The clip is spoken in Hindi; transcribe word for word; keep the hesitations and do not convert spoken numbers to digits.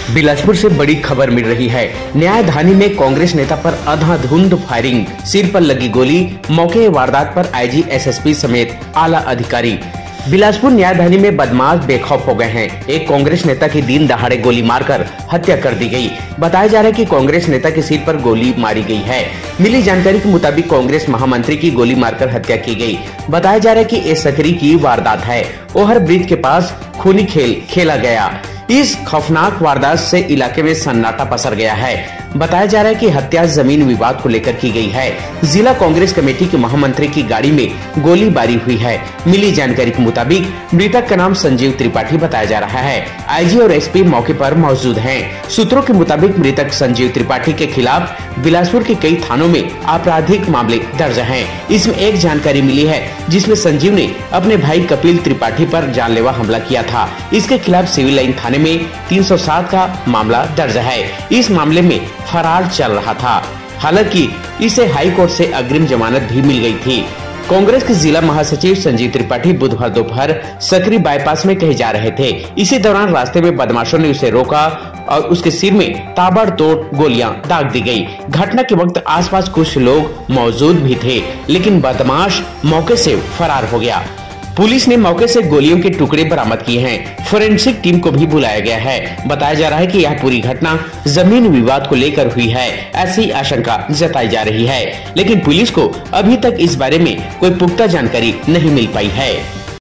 बिलासपुर से बड़ी खबर मिल रही है। न्यायधानी में कांग्रेस नेता पर अंधाधुंध फायरिंग, सिर पर लगी गोली, मौके वारदात पर आईजी एसएसपी समेत आला अधिकारी। बिलासपुर न्यायधानी में बदमाश बेखौफ हो गए हैं। एक कांग्रेस नेता की दिन दहाड़े गोली मारकर हत्या कर दी गई। बताया जा रहा है कि कांग्रेस नेता के सिर पर गोली मारी गई है। मिली जानकारी के मुताबिक कांग्रेस महामंत्री की गोली मारकर हत्या की गई। बताया जा रहा है कि ये सकरी की वारदात है। ओहर ब्रिज के पास खूनी खेल खेला गया। इस खौफनाक वारदात से इलाके में सन्नाटा पसर गया है। बताया जा रहा है कि हत्या जमीन विवाद को लेकर की गई है। जिला कांग्रेस कमेटी के महामंत्री की गाड़ी में गोलीबारी हुई है। मिली जानकारी के मुताबिक मृतक का नाम संजीव त्रिपाठी बताया जा रहा है। आईजी और एसपी मौके पर मौजूद हैं। सूत्रों के मुताबिक मृतक संजीव त्रिपाठी के खिलाफ बिलासपुर के कई थानों में आपराधिक मामले दर्ज हैं। इसमें एक जानकारी मिली है जिसमें संजीव ने अपने भाई कपिल त्रिपाठी पर जानलेवा हमला किया था। इसके खिलाफ सिविल लाइन थाने में तीन सौ सात का मामला दर्ज है। इस मामले में फरार चल रहा था। हालांकि इसे हाई कोर्ट से अग्रिम जमानत भी मिल गई थी। कांग्रेस के जिला महासचिव संजीव त्रिपाठी बुधवार दोपहर सकरी बाईपास में कहीं जा रहे थे। इसी दौरान रास्ते में बदमाशों ने उसे रोका और उसके सिर में ताबड़तोड़ गोलियां दाग दी गई। घटना के वक्त आसपास कुछ लोग मौजूद भी थे, लेकिन बदमाश मौके से फरार हो गया। पुलिस ने मौके से गोलियों के टुकड़े बरामद किए हैं। फोरेंसिक टीम को भी बुलाया गया है। बताया जा रहा है कि यह पूरी घटना जमीन विवाद को लेकर हुई है, ऐसी आशंका जताई जा रही है। लेकिन पुलिस को अभी तक इस बारे में कोई पुख्ता जानकारी नहीं मिल पाई है।